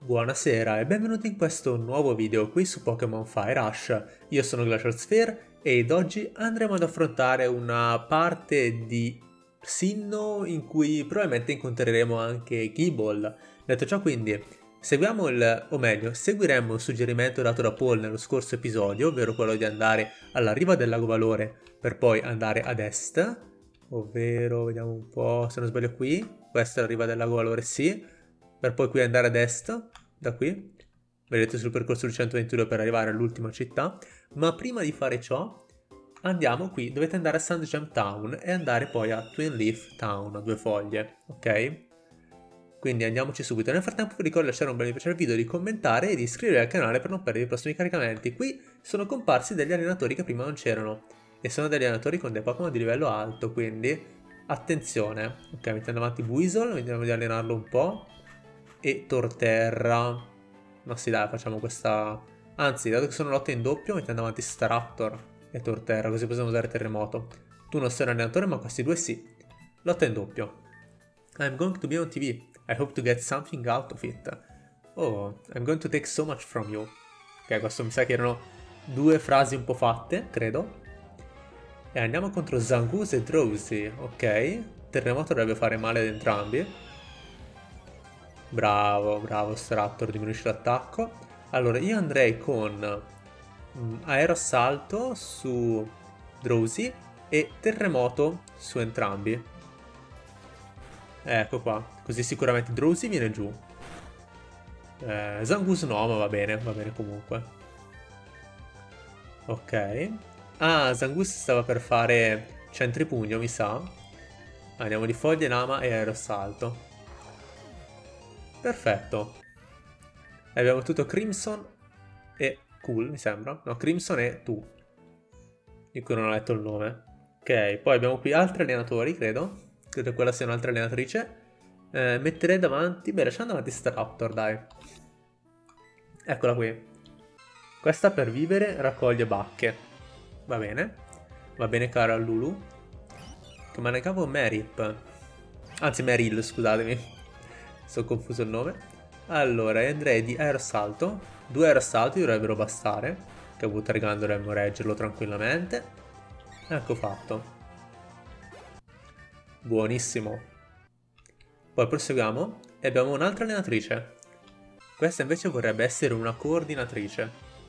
Buonasera e benvenuti in questo nuovo video qui su Pokémon Fire Rush. Io sono Glacial Sphere ed oggi andremo ad affrontare una parte di Sinnoh in cui probabilmente incontreremo anche Gible. Detto ciò, quindi, seguiremo il suggerimento dato da Paul nello scorso episodio, ovvero quello di andare alla riva del Lago Valore per poi andare ad est, ovvero, vediamo un po', se non sbaglio qui, questa è la riva del Lago Valore, sì, per poi qui andare ad est, da qui, vedete sul percorso del 122 per arrivare all'ultima città, ma prima di fare ciò andiamo qui, dovete andare a Sandgem Town e andare poi a Twin Leaf Town, a Due Foglie, ok? Quindi andiamoci subito. Nel frattempo vi ricordo di lasciare un bel mi piace al video, di commentare e di iscrivervi al canale per non perdere i prossimi caricamenti. Qui sono comparsi degli allenatori che prima non c'erano e sono degli allenatori con dei Pokémon di livello alto, quindi attenzione. Ok, mettendo avanti Weasel, vediamo di allenarlo un po'. E Torterra. Ma sì, dai, facciamo questa... Anzi, dato che sono lotte in doppio, mettendo avanti Staraptor e Torterra, così possiamo usare Terremoto. Tu non sei un allenatore, ma questi due sì. Lotta in doppio. I'm going to be on TV. I hope to get something out of it. Oh, I'm going to take so much from you. Ok, questo mi sa che erano due frasi un po' fatte, credo. E andiamo contro Zangoose e Drowsy, ok. Terremoto dovrebbe fare male ad entrambi. Bravo, bravo, Staraptor, diminuisce l'attacco. Allora, io andrei con Aeroassalto su Drowsy e Terremoto su entrambi. Ecco qua, così sicuramente Drowsy viene giù. Zangoose no, ma va bene comunque. Ok. Ah, Zangoose stava per fare Centripugno, mi sa. Andiamo di Foglie, Lama e Aeroassalto. Perfetto. Abbiamo tutto Crimson e Cool, mi sembra. No, Crimson e Tu, di cui non ho letto il nome. Ok, poi abbiamo qui altri allenatori, credo. Credo che quella sia un'altra allenatrice. Metterei davanti... Beh, lasciamo davanti Staraptor, dai. Eccola qui. Questa per vivere raccoglie bacche. Va bene. Va bene, cara Lulu. Che manegavo Merip. Anzi, Meryl, scusatemi. Sono confuso il nome. Allora, andrei di Aeroassalto. 2 Aeroassalti dovrebbero bastare. Che Wutergan dovremmo reggerlo tranquillamente. Ecco fatto. Buonissimo. Poi proseguiamo e abbiamo un'altra allenatrice. Questa invece vorrebbe essere una coordinatrice.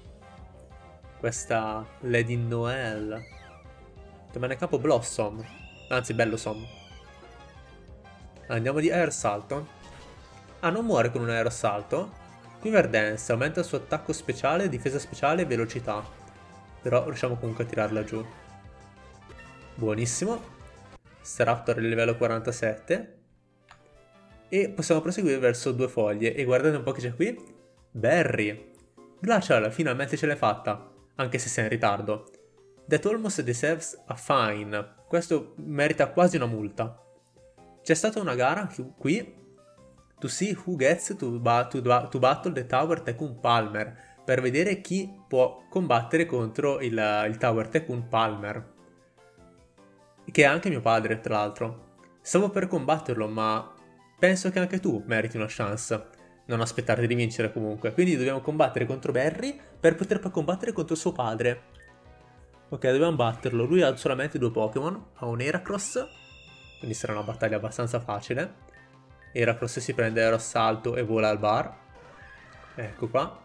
Questa Lady Noelle. Rimane capo Blossom. Anzi, Bellosom. Andiamo di Aeroassalto. Ah, non muore con un aeroassalto. Quiver Dance aumenta il suo attacco speciale, difesa speciale e velocità. Però riusciamo comunque a tirarla giù. Buonissimo. Staraptor è livello 47. E possiamo proseguire verso Due Foglie. E guardate un po' che c'è qui. Barry. Glacial, finalmente ce l'hai fatta. Anche se sei in ritardo. That almost deserves a fine. Questo merita quasi una multa. C'è stata una gara qui. To see who gets to battle the Tower Tycoon Palmer, per vedere chi può combattere contro il Tower Tycoon Palmer, che è anche mio padre, tra l'altro. Stavo per combatterlo, ma penso che anche tu meriti una chance. Non aspettarti di vincere comunque. Quindi dobbiamo combattere contro Barry per poter poi combattere contro suo padre. Ok, dobbiamo batterlo. Lui ha solamente 2 Pokémon, ha un Heracross, quindi sarà una battaglia abbastanza facile. Heracross si prende Aeroassalto e vola al bar. Ecco qua.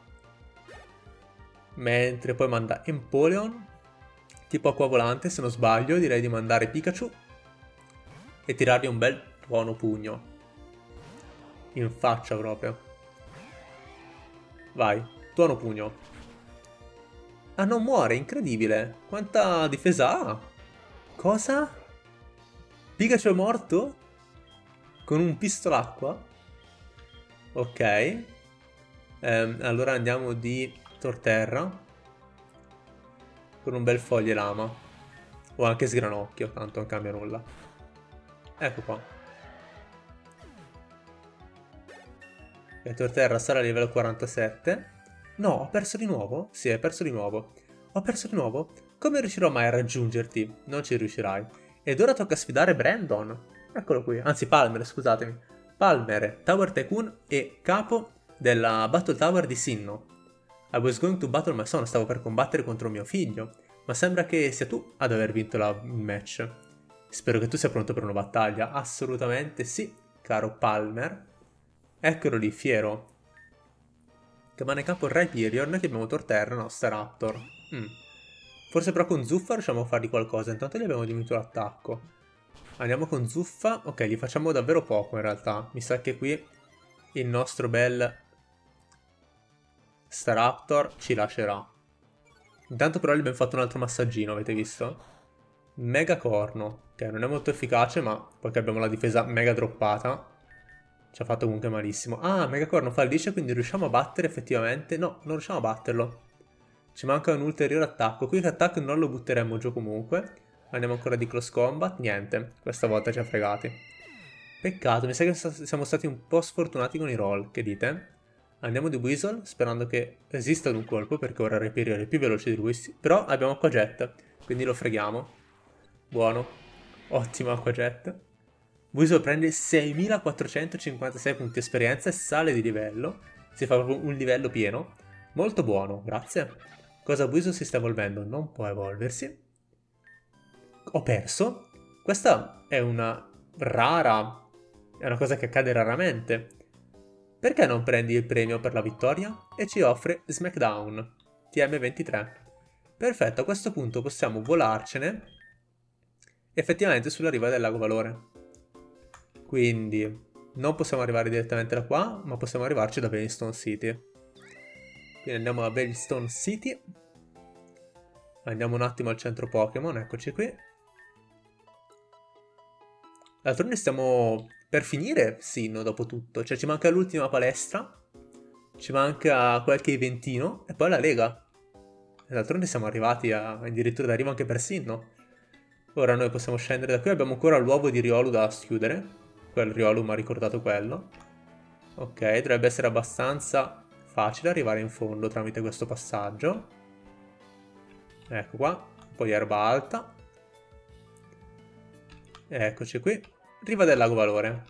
Mentre poi manda Empoleon, tipo acqua volante se non sbaglio. Direi di mandare Pikachu e tirargli un bel buono pugno in faccia proprio. Vai, tuono pugno. Ah, non muore, incredibile. Quanta difesa ha? Cosa? Pikachu è morto? Con un pistolacqua? Ok. Allora andiamo di Torterra. Con un bel Foglie Lama. O anche Sgranocchio, tanto non cambia nulla. Ecco qua. E Torterra sarà a livello 47. No, ho perso di nuovo? Sì, hai perso di nuovo. Ho perso di nuovo? Come riuscirò mai a raggiungerti? Non ci riuscirai. Ed ora tocca sfidare Brandon. Eccolo qui, anzi Palmer, scusatemi. Palmer, Tower Tycoon e capo della Battle Tower di Sinnoh. I was going to battle my son, stavo per combattere contro mio figlio, ma sembra che sia tu ad aver vinto il match. Spero che tu sia pronto per una battaglia. Assolutamente sì, caro Palmer. Eccolo lì, fiero. Chiamare in campo il Rhyperior, noi che abbiamo Torterra, no, Staraptor. Forse però con Zuffa riusciamo a fargli qualcosa, intanto gli abbiamo diminuito l'attacco. Andiamo con Zuffa, ok, gli facciamo davvero poco in realtà. Mi sa che qui il nostro bel Staraptor ci lascerà. Intanto però gli abbiamo fatto un altro massaggino, avete visto? Mega Corno, che non è molto efficace, ma poi che abbiamo la difesa mega droppata, ci ha fatto comunque malissimo. Ah, Mega Corno fallisce, quindi riusciamo a battere effettivamente. No, non riusciamo a batterlo. Ci manca un ulteriore attacco. Qui che attacco non lo butteremmo giù comunque. Andiamo ancora di close combat. Niente, questa volta ci ha fregati. Peccato, mi sa che siamo stati un po' sfortunati con i roll, che dite? Andiamo di Weasel, sperando che esista un colpo, perché ora Rhyperior è più veloce di lui. Però abbiamo Aqua Jet, quindi lo freghiamo. Buono, ottimo Aqua Jet. Weasel prende 6456 punti esperienza e sale di livello. Si fa proprio un livello pieno. Molto buono, grazie. Cosa Weasel si sta evolvendo? Non può evolversi. Ho perso. Questa è una rara... È una cosa che accade raramente. Perché non prendi il premio per la vittoria? E ci offre Smackdown. TM23. Perfetto, a questo punto possiamo volarcene effettivamente sulla riva del Lago Valore. Quindi non possiamo arrivare direttamente da qua, ma possiamo arrivarci da Veilstone City. Quindi andiamo a Veilstone City. Andiamo un attimo al centro Pokémon, eccoci qui. D'altronde stiamo per finire Sinnoh dopo tutto. Cioè ci manca l'ultima palestra, ci manca qualche eventino e poi la Lega. E d'altronde siamo arrivati addirittura d'arrivo anche per Sinnoh. Ora noi possiamo scendere da qui, abbiamo ancora l'uovo di Riolu da schiudere. Quel Riolu mi ha ricordato quello. Ok, dovrebbe essere abbastanza facile arrivare in fondo tramite questo passaggio. Ecco qua, un po' di erba alta. Eccoci qui, riva del Lago Valore.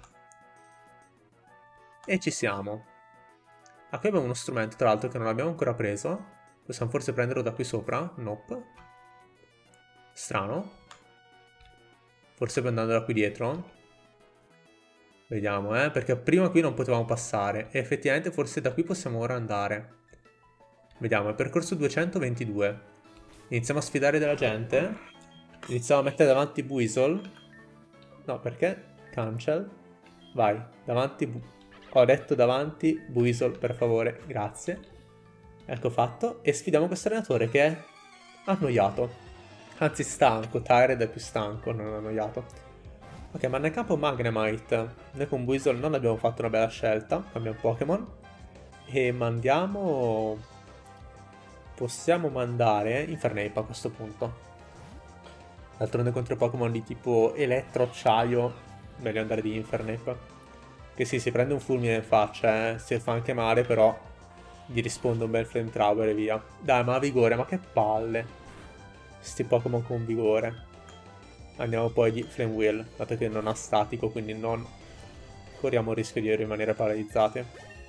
E ci siamo. Ah, qui abbiamo uno strumento tra l'altro che non abbiamo ancora preso. Possiamo forse prenderlo da qui sopra? Nope. Strano. Forse andando da qui dietro. Vediamo, perché prima qui non potevamo passare. E effettivamente forse da qui possiamo ora andare. Vediamo, il percorso 222. Iniziamo a sfidare della gente. Iniziamo a mettere davanti Buizel. No, perché? Cancel. Vai, davanti. Ho detto davanti Buizel, per favore, grazie. Ecco fatto. E sfidiamo questo allenatore che è annoiato. Anzi stanco, Tyred è più stanco, non annoiato. Ok, ma nel campo Magnemite, noi con Buizel non abbiamo fatto una bella scelta, cambiamo Pokémon. E mandiamo... Possiamo mandare Infernape a questo punto. D'altronde contro Pokémon di tipo Elettro, Acciaio, meglio andare di Infernape. Che sì, si prende un fulmine in faccia, si fa anche male, però gli risponde un bel Flamethrower e via. Dai, ma ha vigore, ma che palle. Sti Pokémon con vigore. Andiamo poi di Flame Wheel, dato che non ha statico, quindi non corriamo il rischio di rimanere paralizzati.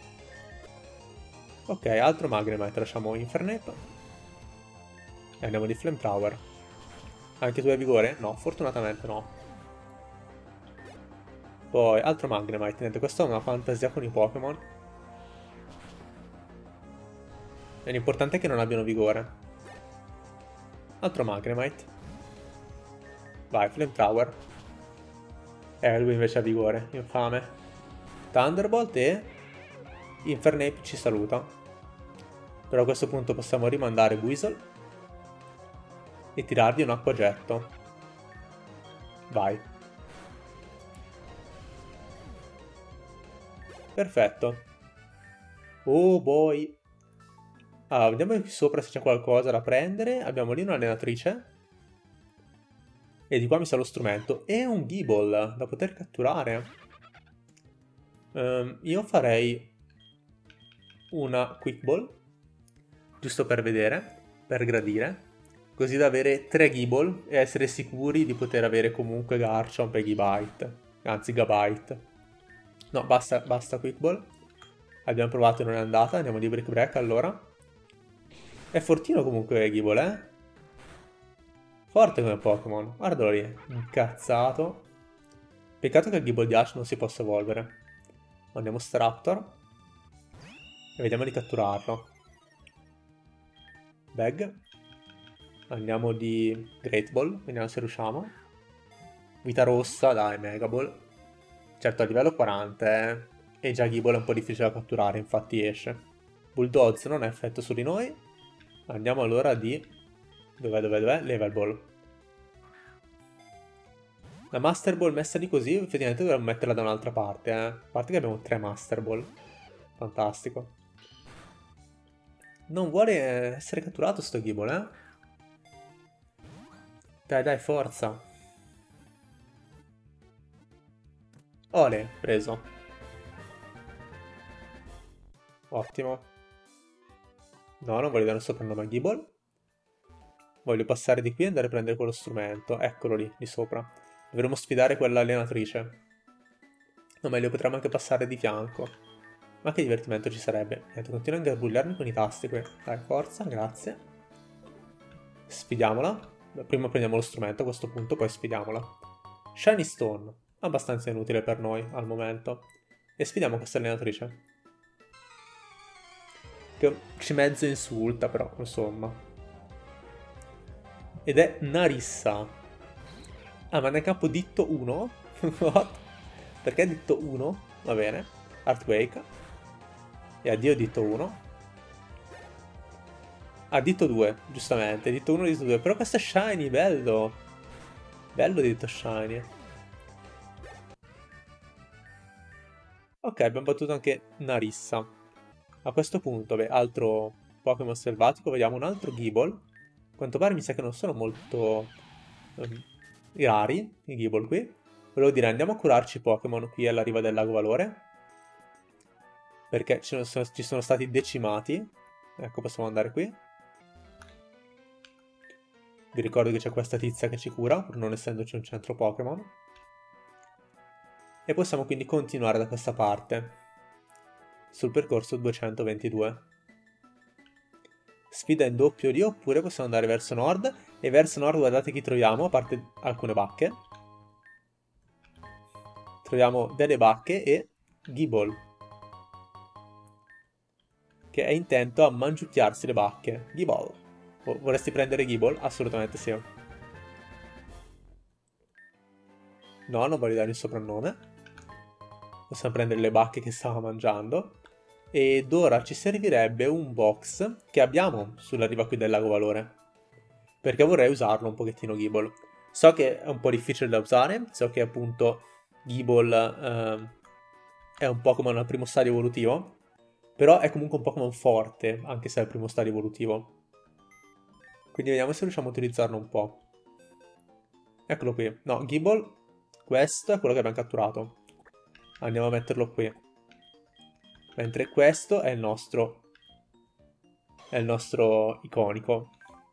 Ok, altro Magnemite, lasciamo Infernape. E andiamo di Flamethrower. Anche tu hai vigore? No, fortunatamente no. Poi, altro Magnemite, niente, questa è una fantasia con i Pokémon. E l'importante è che non abbiano vigore. Altro Magnemite. Vai, Flamethrower. Lui invece ha vigore, infame. Thunderbolt e Infernape ci saluta. Però a questo punto possiamo rimandare Weasel e tirargli un acquagetto. Vai. Perfetto. Oh boy. Allora, vediamo qui sopra se c'è qualcosa da prendere. Abbiamo lì un'allenatrice. E di qua mi sa lo strumento. E un Gible da poter catturare. Io farei una Quick Ball. Giusto per vedere. Per gradire. Così da avere 3 Gible e essere sicuri di poter avere comunque Garchomp e Gabite. Anzi, Gabite. No, basta Quick Ball. Abbiamo provato e non è andata, andiamo di Brick Break allora. È fortino comunque Gible, eh? Forte come Pokémon, guardalo lì, incazzato. Peccato che il Gible di Ash non si possa evolvere. Andiamo Staraptor e vediamo di catturarlo. Bag. Andiamo di Great Ball, vediamo se riusciamo. Vita rossa, dai, Mega Ball. Certo, a livello 40, e già Gible è un po' difficile da catturare, infatti esce. Bulldoze non ha effetto su di noi. Andiamo allora di... Dov'è? Level Ball. La Master Ball messa di così, effettivamente dovremmo metterla da un'altra parte, A parte che abbiamo 3 Master Ball. Fantastico. Non vuole essere catturato sto Gible, eh? Dai, forza. Ole, preso. Ottimo. No, non voglio dare un soprannome a Gible. Voglio passare di qui e andare a prendere quello strumento. Eccolo lì, di sopra. Dovremmo sfidare quell'allenatrice. O meglio, potremmo anche passare di fianco. Ma che divertimento ci sarebbe. Niente, continuo a ingarbugliarmi con i tasti qui. Dai, forza, grazie. Sfidiamola. Prima prendiamo lo strumento a questo punto, poi sfidiamola. Shiny Stone. Abbastanza inutile per noi al momento. E sfidiamo questa allenatrice. Che ci mezzo insulta, però, insomma. Ed è Narissa. Ah, ma nel campo ditto 1? What? Perché ditto 1? Va bene. Earthquake. E addio ditto 1. Ah, ditto 2, giustamente. Ditto 1, ditto 2. Però questo è shiny, bello. Bello ditto shiny. Ok, abbiamo battuto anche Narissa. A questo punto, beh, altro Pokémon selvatico. Vediamo un altro Gible. A quanto pare mi sa che non sono molto rari i Gible qui. Volevo dire, andiamo a curarci i Pokémon qui alla riva del Lago Valore. Perché ci sono stati decimati. Ecco, possiamo andare qui. Vi ricordo che c'è questa tizia che ci cura, pur non essendoci un centro Pokémon. E possiamo quindi continuare da questa parte. Sul percorso 222. Sfida in doppio lì, oppure possiamo andare verso nord. E verso nord guardate chi troviamo, a parte alcune bacche. Troviamo delle bacche e Gible, che è intento a mangiucchiarsi le bacche. Gible. Vorresti prendere Gible? Assolutamente sì. No, non voglio dare il soprannome. Possiamo prendere le bacche che stava mangiando. Ed ora ci servirebbe un box che abbiamo sulla riva qui del Lago Valore. Perché vorrei usarlo un pochettino Gible. So che è un po' difficile da usare, so che appunto Gible è un Pokémon al primo stadio evolutivo, però è comunque un Pokémon forte, anche se è al primo stadio evolutivo. Quindi vediamo se riusciamo a utilizzarlo un po'. Eccolo qui. No, Gible, questo è quello che abbiamo catturato. Andiamo a metterlo qui. Mentre questo è il nostro iconico.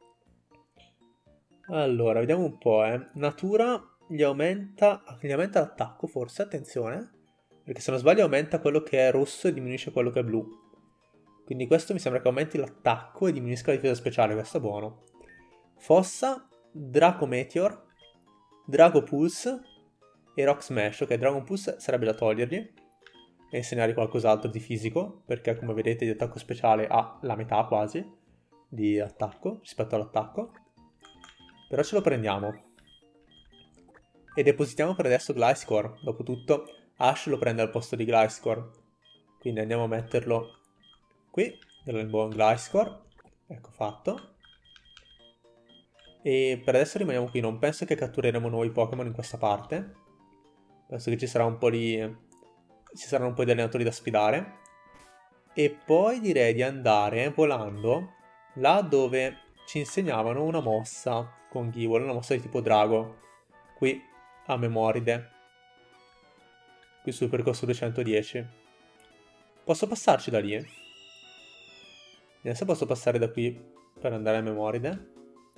Allora, vediamo un po', Natura gli aumenta l'attacco, forse, attenzione. Perché se non sbaglio aumenta quello che è rosso e diminuisce quello che è blu. Quindi questo mi sembra che aumenti l'attacco e diminuisca la difesa speciale, questo è buono. Fossa, Draco Meteor, Drago Pulse e Rock Smash. Ok, Dragon Pulse sarebbe da togliergli e insegnare qualcos'altro di fisico, perché come vedete di attacco speciale ha la metà quasi di attacco rispetto all'attacco. Però ce lo prendiamo. E depositiamo per adesso Gliscor. Dopotutto Ash lo prende al posto di Gliscor. Quindi andiamo a metterlo qui, del buon Gliscor. Ecco fatto. E per adesso rimaniamo qui. Non penso che cattureremo nuovi Pokémon in questa parte. Penso che ci sarà un po' di... ci saranno un po' di allenatori da sfidare. E poi direi di andare volando là dove ci insegnavano una mossa con Gible, una mossa di tipo drago. Qui a Memoride. Qui sul percorso 210. Posso passarci da lì? Adesso posso passare da qui per andare a Memoride.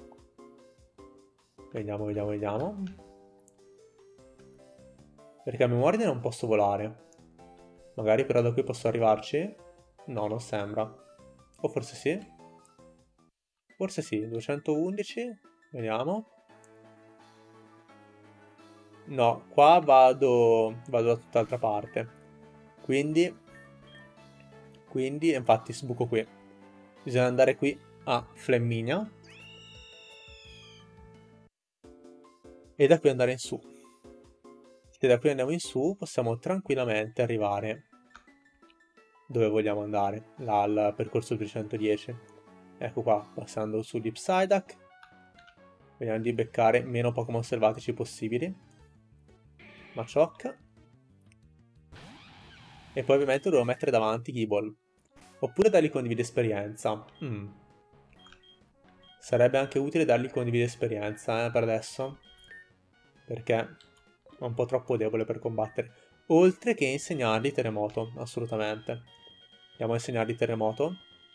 Vediamo. Perché a Memoride non posso volare. Magari però da qui posso arrivarci? No, non sembra. O forse sì? Forse sì, 211. Vediamo. No, qua vado da tutt'altra parte. Quindi, infatti sbuco qui. Bisogna andare qui a Flaminia. E da qui andare in su. Se da qui andiamo in su, possiamo tranquillamente arrivare dove vogliamo andare, là al percorso 310. Ecco qua, passando su di Psyduck. Vediamo di beccare meno Pokémon selvatici possibili. Machoke. E poi ovviamente devo mettere davanti Gible. Oppure dargli condivide esperienza. Sarebbe anche utile dargli condivide esperienza, per adesso. Perché è un po' troppo debole per combattere. Oltre che insegnargli terremoto, assolutamente. Andiamo a insegnargli terremoto.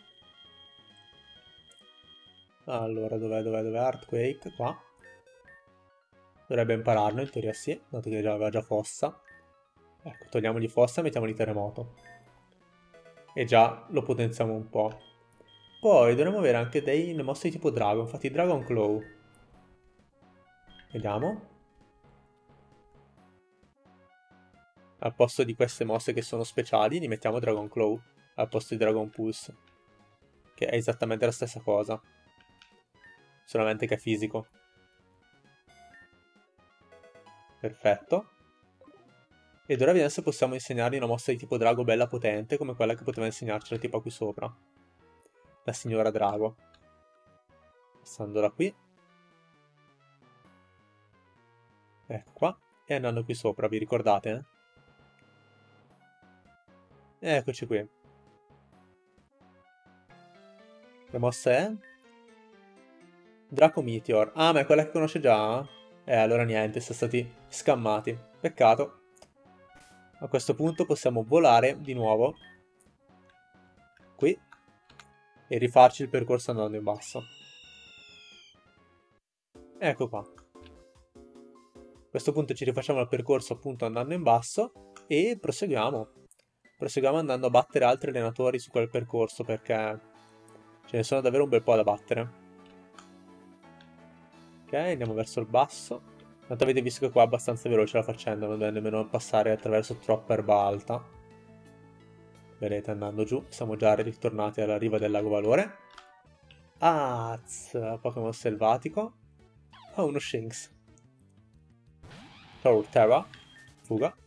Allora, dov'è Earthquake? Qua. Dovrebbe impararlo, in teoria sì, dato che aveva già fossa. Ecco, togliamogli fossa e mettiamogli terremoto. E già lo potenziamo un po'. Poi dovremmo avere anche delle mosse di tipo drago, infatti Dragon Claw. Vediamo. Al posto di queste mosse che sono speciali, li mettiamo Dragon Claw al posto di Dragon Pulse, che è esattamente la stessa cosa, solamente che è fisico. Perfetto. Ed ora vediamo se possiamo insegnargli una mossa di tipo drago bella potente, come quella che poteva insegnarcela tipo qui sopra. La signora Drago. Passandola qui. Ecco qua. E andando qui sopra, vi ricordate? Eccoci qui. La mossa è? Draco Meteor. Ah, ma è quella che conosce già? Allora niente, sono stati scammati. Peccato. A questo punto possiamo volare di nuovo. Qui. E rifarci il percorso andando in basso. Ecco qua. A questo punto ci rifacciamo il percorso appunto andando in basso. E proseguiamo. Proseguiamo andando a battere altri allenatori su quel percorso perché ce ne sono davvero un bel po' da battere. Ok, andiamo verso il basso. Tanto avete visto che qua è abbastanza veloce la faccenda, non deve nemmeno passare attraverso troppa erba alta. Vedete, andando giù, siamo già ritornati alla riva del lago Valore. Pokémon selvatico. Oh, uno Shinx. Torterra. Fuga.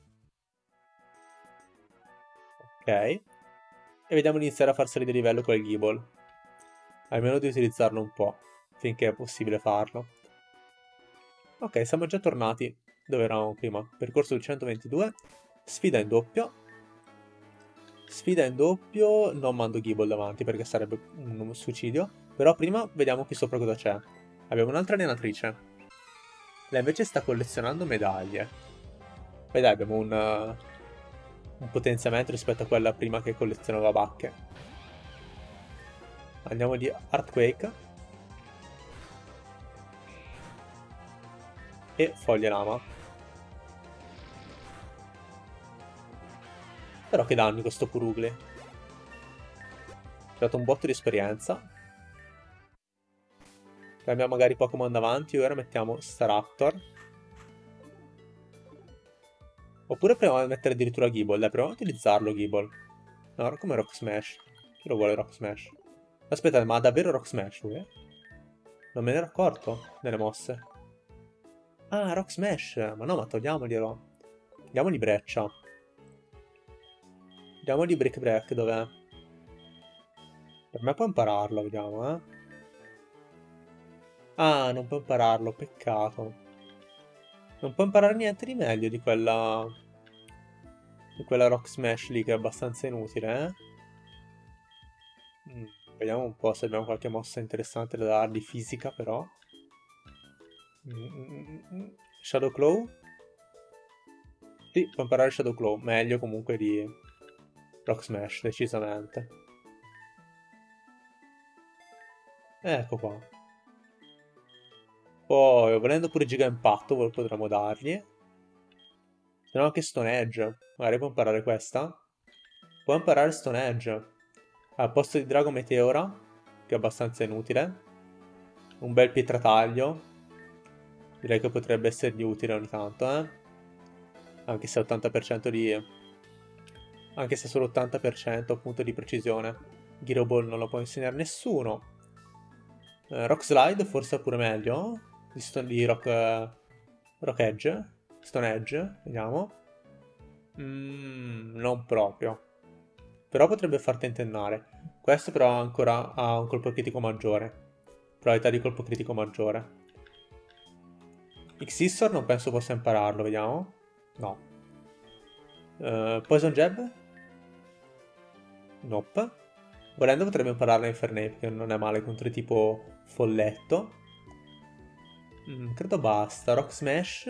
Ok. E vediamo di iniziare a far salire di livello con il Gible. Almeno di utilizzarlo un po', finché è possibile farlo. Ok, siamo già tornati dove eravamo prima. Percorso 222. Sfida in doppio. Sfida in doppio. Non mando Gible davanti perché sarebbe un suicidio. Però prima vediamo qui sopra cosa c'è. Abbiamo un'altra allenatrice. Lei invece sta collezionando medaglie. Poi dai, abbiamo un potenziamento rispetto a quella prima che collezionava bacche. Andiamo di Earthquake. E foglia lama. Però che danni questo Purugly. Ci ha dato un botto di esperienza. Cambiamo magari Pokémon davanti. Ora mettiamo Staraptor. Oppure proviamo a mettere addirittura Gible. Dai, proviamo a utilizzarlo Gible. No, come Rock Smash. Chi lo vuole Rock Smash? Aspetta, ma ha davvero Rock Smash lui? Non me ne ero accorto delle mosse. Ah, Rock Smash! Ma no, ma togliamoglielo. Diamogli Breccia. Diamogli Brick Break, dov'è? Per me può impararlo, vediamo, eh. Ah, non può impararlo, peccato. Non può imparare niente di meglio di quella... Di quella Rock Smash lì che è abbastanza inutile, eh. Vediamo un po' se abbiamo qualche mossa interessante da dargli fisica, però. Shadow Claw? Sì, può imparare Shadow Claw. Meglio comunque di Rock Smash, decisamente. Ecco qua. Poi, volendo pure Giga Impatto, potremmo dargli. Se no anche Stone Edge. Magari può imparare questa. Può imparare Stone Edge. Al posto di Drago Meteora, che è abbastanza inutile. Un bel pietrataglio. Direi che potrebbe essergli utile ogni tanto, Anche se 80% di... Anche se solo 80% appunto di precisione. Gyro Ball non lo può insegnare nessuno. Rock Slide forse è pure meglio. Di Rock Edge. Stone Edge, vediamo. Non proprio. Però potrebbe far tentennare. Questo però ancora ha un colpo critico maggiore. Probabilità di colpo critico maggiore. Xissor non penso possa impararlo, vediamo. No. Poison Jab? Nope. Volendo potrebbe impararla Infernape, che non è male contro tipo folletto. Credo basta. Rock Smash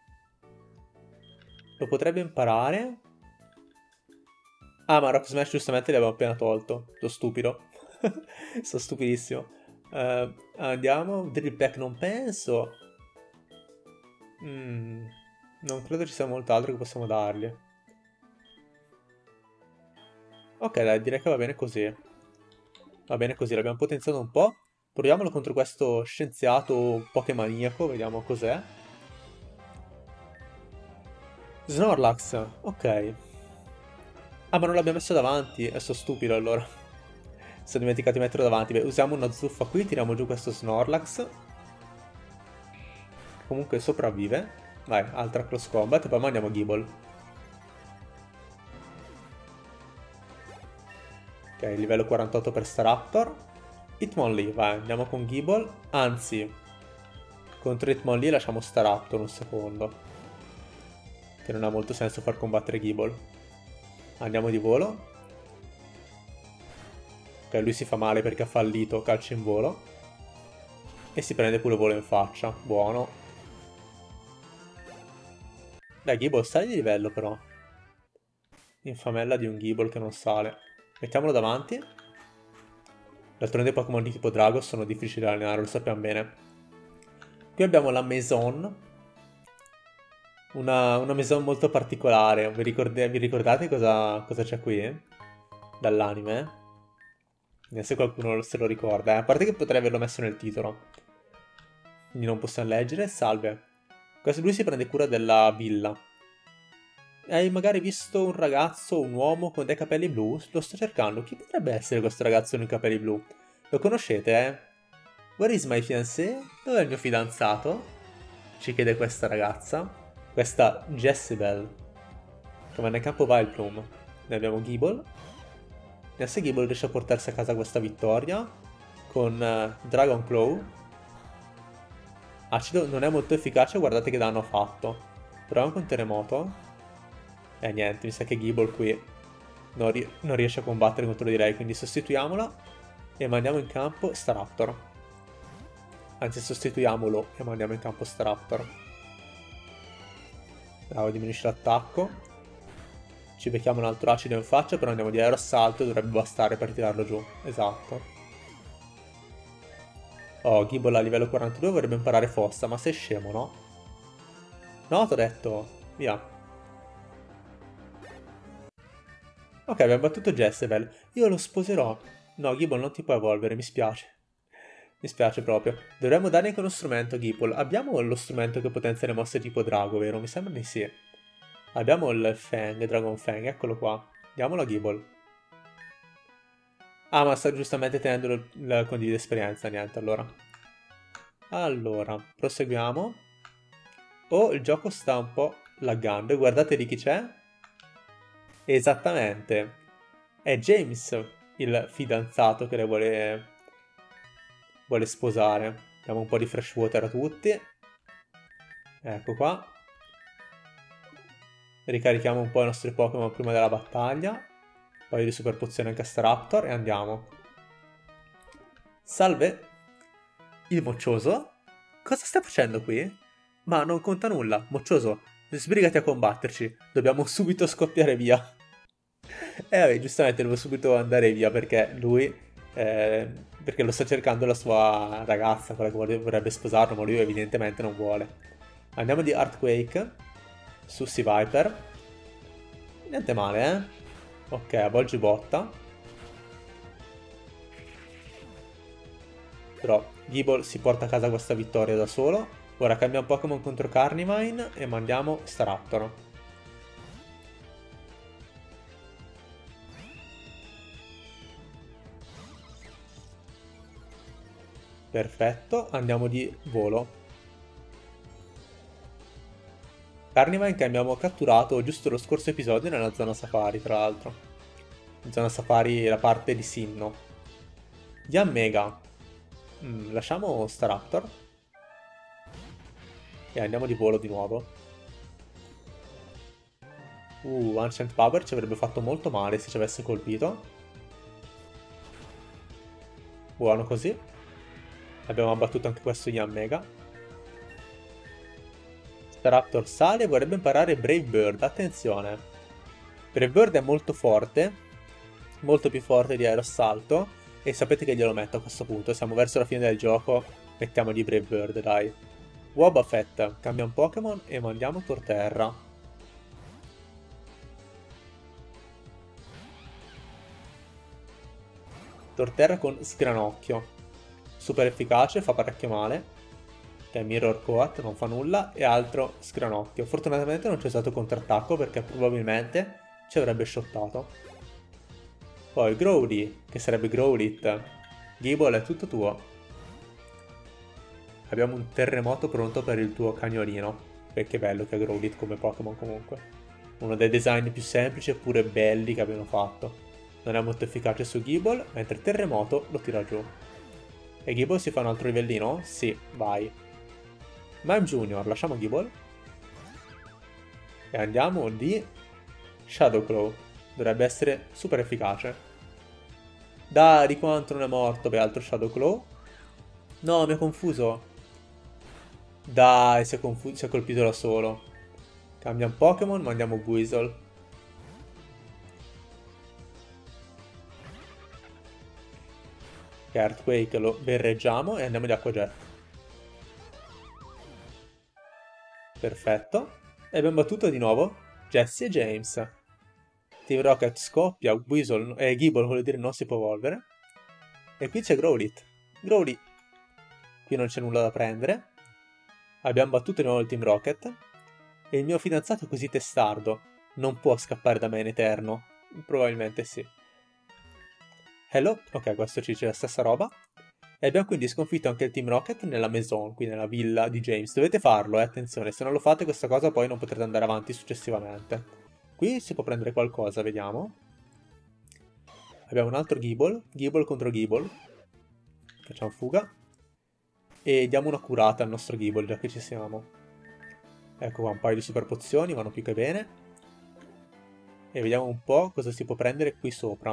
lo potrebbe imparare. Ah, ma Rock Smash giustamente l'abbiamo appena tolto. Sono stupido. Sono stupidissimo. Andiamo. Drill Peck non penso. Non credo ci sia molto altro che possiamo dargli. Ok, dai, direi che va bene così. Va bene così, l'abbiamo potenziato un po'. Proviamolo contro questo scienziato pokemaniaco, vediamo cos'è. Snorlax, ok. Ah, ma non l'abbiamo messo davanti, sono stupido allora. Sono dimenticato di metterlo davanti. Beh, usiamo una zuffa qui, tiriamo giù questo Snorlax. Comunque sopravvive. Vai, altra close combat e poi mandiamo Gible. Ok, livello 48 per Staraptor. Hitmonlee, vai, andiamo con Gible. Anzi, contro Hitmonlee lasciamo Staraptor un secondo. Che non ha molto senso far combattere Gible. Andiamo di volo. Ok, lui si fa male perché ha fallito calcio in volo. E si prende pure volo in faccia. Buono. Dai, Gible, sali di livello però. Infamella di un Gible che non sale. Mettiamolo davanti. D'altronde i Pokémon di tipo Drago sono difficili da allenare, lo sappiamo bene. Qui abbiamo la Maison. Una Maison molto particolare. Vi ricordate cosa c'è qui? Dall'anime? Vediamo se qualcuno se lo ricorda. A parte che potrei averlo messo nel titolo. Quindi non possiamo leggere. Salve. Questo lui si prende cura della villa. Hai magari visto un ragazzo, un uomo con dei capelli blu? Lo sto cercando. Chi potrebbe essere questo ragazzo con i capelli blu? Lo conoscete, Where is my fiancé? Dov'è il mio fidanzato? Ci chiede questa ragazza. Questa Jezebel. Come nel campo Vileplume. Ne abbiamo Gible. E se Gible riesce a portarsi a casa questa vittoria con Dragon Claw. Acido non è molto efficace, guardate che danno ha fatto. Proviamo con Terremoto. Niente, mi sa che Gible qui non riesce a combattere contro di lei, quindi sostituiamola e mandiamo in campo Staraptor. Anzi, sostituiamolo e mandiamo in campo Staraptor. Bravo, diminuisce l'attacco. Ci becchiamo un altro acido in faccia, però andiamo di aeroassalto e dovrebbe bastare per tirarlo giù. Esatto. Oh, Gible a livello 42 vorrebbe imparare fossa, ma sei scemo, no? No, t'ho detto. Via. Ok, abbiamo battuto Jezebel. Io lo sposerò. No, Gible non ti puoi evolvere, mi spiace. Mi spiace proprio. Dovremmo dare anche uno strumento a Gible. Abbiamo lo strumento che potenzia le mosse tipo drago, vero? Mi sembra di sì. Abbiamo il Fang, Dragon Fang, eccolo qua. Diamolo a Gible. Ah, ma sta giustamente tenendo il condivido esperienza, niente, allora. Allora, proseguiamo. Oh, il gioco sta un po' laggando. Guardate lì chi c'è. Esattamente. È James, il fidanzato che le vuole sposare. Diamo un po' di fresh water a tutti. Ecco qua. Ricarichiamo un po' i nostri Pokémon prima della battaglia. Un paio di super pozioni anche a Staraptor e andiamo. Salve. Il Moccioso? Cosa stai facendo qui? Ma non conta nulla. Moccioso, sbrigati a combatterci. Dobbiamo subito scoppiare via. Vabbè, giustamente devo subito andare via perché lui... perché lo sta cercando la sua ragazza, quella che vorrebbe sposarlo, ma lui evidentemente non vuole. Andiamo di Earthquake su Sea Viper. Niente male, Ok, avvolgi botta. Però Gible si porta a casa questa vittoria da solo. Ora cambiamo Pokémon contro Carnivine e mandiamo Staraptor. Perfetto, andiamo di volo. Carnivine che abbiamo catturato giusto lo scorso episodio nella zona safari, tra l'altro. In zona safari la parte di Sinnoh. Yanmega. Lasciamo Staraptor. E andiamo di volo di nuovo. Ancient Power ci avrebbe fatto molto male se ci avesse colpito. Buono così. Abbiamo abbattuto anche questo Yanmega. Staraptor sale e vorrebbe imparare Brave Bird. Attenzione. Brave Bird è molto forte. Molto più forte di Aerossalto. E sapete che glielo metto a questo punto. Siamo verso la fine del gioco. Mettiamogli Brave Bird, dai. Wobbuffet. Cambia un Pokémon e mandiamo Torterra. Torterra con Sgranocchio. Super efficace, fa parecchio male. Che è Mirror Coat, non fa nulla. E altro Sgranocchio. Fortunatamente non c'è stato contrattacco perché probabilmente ci avrebbe shottato. Poi Growly, che sarebbe Growlithe. Gible è tutto tuo. Abbiamo un terremoto pronto per il tuo cagnolino. Che bello che è Growlithe come Pokémon comunque. Uno dei design più semplici eppure belli che abbiano fatto. Non è molto efficace su Gible, mentre terremoto lo tira giù. E Gible si fa un altro livellino? Sì, vai. Mime Junior, lasciamo Gible. E andiamo di Shadow Claw. Dovrebbe essere super efficace. Dai, di quanto non è morto. Beh, altro Shadow Claw. No, mi ha confuso. Dai, si è colpito da solo. Cambia un Pokémon, mandiamo Buizel. Che Earthquake lo berreggiamo e andiamo di Aqua Jet. Perfetto. E abbiamo battuto di nuovo Jesse e James. Team Rocket scoppia, Gible, vuol dire non si può evolvere. E qui c'è Growlithe. Growly. Qui non c'è nulla da prendere. Abbiamo battuto di nuovo il Team Rocket. E il mio fidanzato è così testardo. Non può scappare da me in eterno. Probabilmente sì. Hello. Ok, questo ci dice la stessa roba. E abbiamo quindi sconfitto anche il Team Rocket nella Maison, qui nella villa di James. Dovete farlo, attenzione. Se non lo fate questa cosa poi non potrete andare avanti successivamente. Qui si può prendere qualcosa, vediamo. Abbiamo un altro Gible. Gible contro Gible. Facciamo fuga. E diamo una curata al nostro Gible, già che ci siamo. Ecco qua, un paio di super pozioni, vanno più che bene. E vediamo un po' cosa si può prendere qui sopra.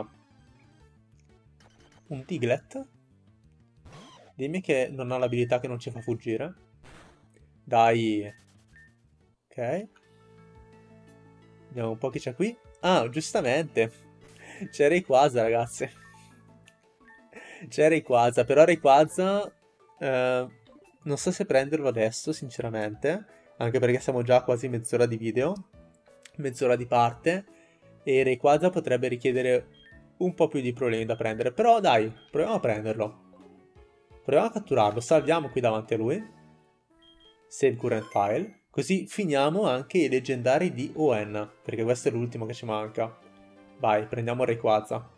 Un Diglett. Dimmi che non ha l'abilità che non ci fa fuggire. Dai. Ok. Vediamo un po' chi c'è qui. Ah, giustamente. C'è Rayquaza, ragazzi. C'è Rayquaza, però Rayquaza... non so se prenderlo adesso, sinceramente. Anche perché siamo già a quasi mezz'ora di video. Mezz'ora di parte. E Rayquaza potrebbe richiedere un po' più di problemi da prendere. Però dai, proviamo a prenderlo. Proviamo a catturarlo. Salviamo qui davanti a lui. Save current file. Così finiamo anche i leggendari di ON. Perché questo è l'ultimo che ci manca. Vai, prendiamo Rayquaza.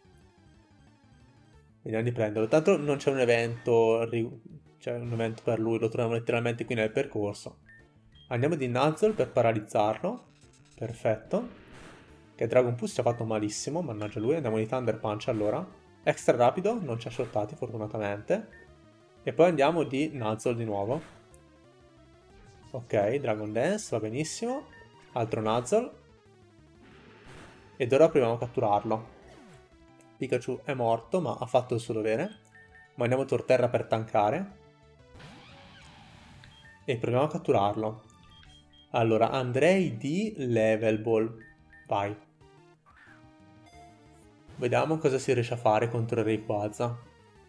Vediamo di prenderlo. Tanto non c'è un evento. C'è un evento per lui. Lo troviamo letteralmente qui nel percorso. Andiamo di Nuzzle per paralizzarlo. Perfetto. Che Dragon Pulse ci ha fatto malissimo. Mannaggia lui. Andiamo di Thunder Punch allora. Extra rapido. Non ci ha shottati fortunatamente. E poi andiamo di Nuzzle di nuovo. Ok, Dragon Dance, va benissimo. Altro Nuzzle. Ed ora proviamo a catturarlo. Pikachu è morto, ma ha fatto il suo dovere. Mandiamo Torterra per tankare. E proviamo a catturarlo. Allora, andrei di Level Ball. Vai. Vediamo cosa si riesce a fare contro Rayquaza.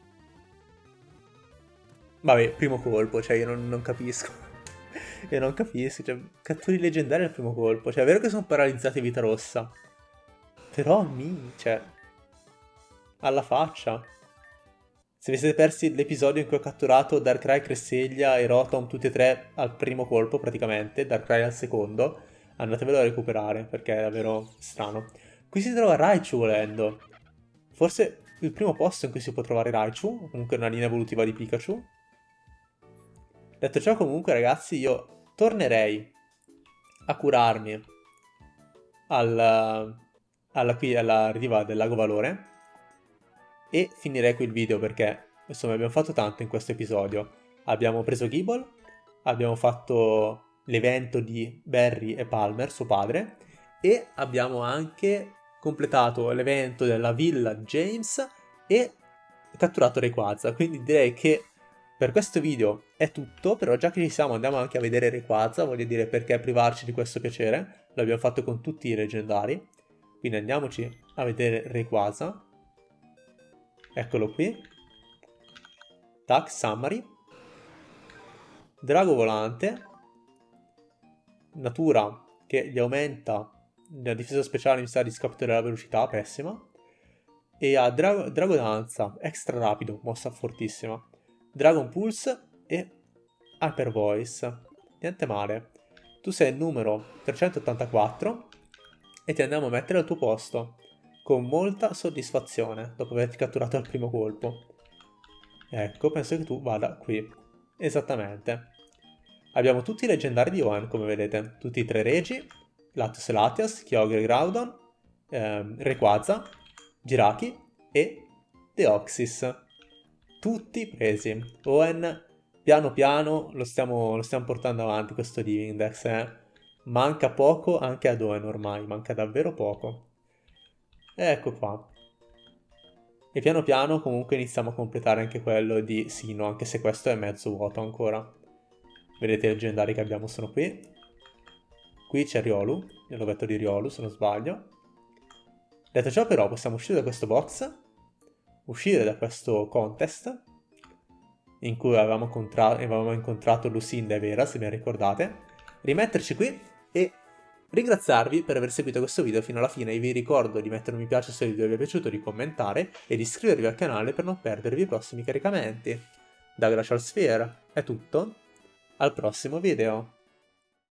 Vabbè, primo colpo, cioè io non capisco. Io non capisco, cioè, catturi leggendari al primo colpo. Cioè, è vero che sono paralizzati vita rossa. Però cioè, alla faccia. Se vi siete persi l'episodio in cui ho catturato Darkrai, Cresselia e Rotom tutti e tre al primo colpo praticamente, Darkrai al secondo, andatevelo a recuperare perché è davvero strano. Qui si trova Raichu volendo. Forse il primo posto in cui si può trovare Raichu, comunque una linea evolutiva di Pikachu. Detto ciò, comunque ragazzi, io tornerei a curarmi alla riva del Lago Valore e finirei qui il video perché insomma abbiamo fatto tanto in questo episodio. Abbiamo preso Gible, abbiamo fatto l'evento di Barry e Palmer, suo padre, e abbiamo anche completato l'evento della villa James e catturato Rayquaza. Quindi direi che per questo video è tutto, però già che ci siamo andiamo anche a vedere Rayquaza, voglio dire, perché privarci di questo piacere. L'abbiamo fatto con tutti i leggendari, quindi andiamoci a vedere Rayquaza. Eccolo qui. Tac, Summary. Drago volante. Natura che gli aumenta la difesa speciale, mi sa di scapito della velocità, pessima. E ha Drago danza, extra rapido, mossa fortissima. Dragon Pulse e Hyper Voice. Niente male. Tu sei il numero 384 e ti andiamo a mettere al tuo posto con molta soddisfazione dopo averti catturato al primo colpo. Ecco, penso che tu vada qui. Esattamente. Abbiamo tutti i leggendari di Owen, come vedete. Tutti i tre regi. Latios e Latias, Kyogre e Groudon, Rayquaza, Jiraki e Deoxys. Tutti presi. Owen, piano piano, lo stiamo portando avanti questo Living Dex, Manca poco anche ad Owen ormai, manca davvero poco. Ecco qua. E piano piano comunque iniziamo a completare anche quello di Sino, anche se questo è mezzo vuoto ancora. Vedete i leggendari che abbiamo sono qui. Qui c'è Riolu, il rovetto di Riolu se non sbaglio. Detto ciò però possiamo uscire da questo box, uscire da questo contest, in cui avevamo incontrato Lucinda e Vera, se ben ricordate, rimetterci qui e ringraziarvi per aver seguito questo video fino alla fine. E vi ricordo di mettere un mi piace se il video vi è piaciuto, di commentare e di iscrivervi al canale per non perdervi i prossimi caricamenti. Da Glacial Sphere è tutto, al prossimo video!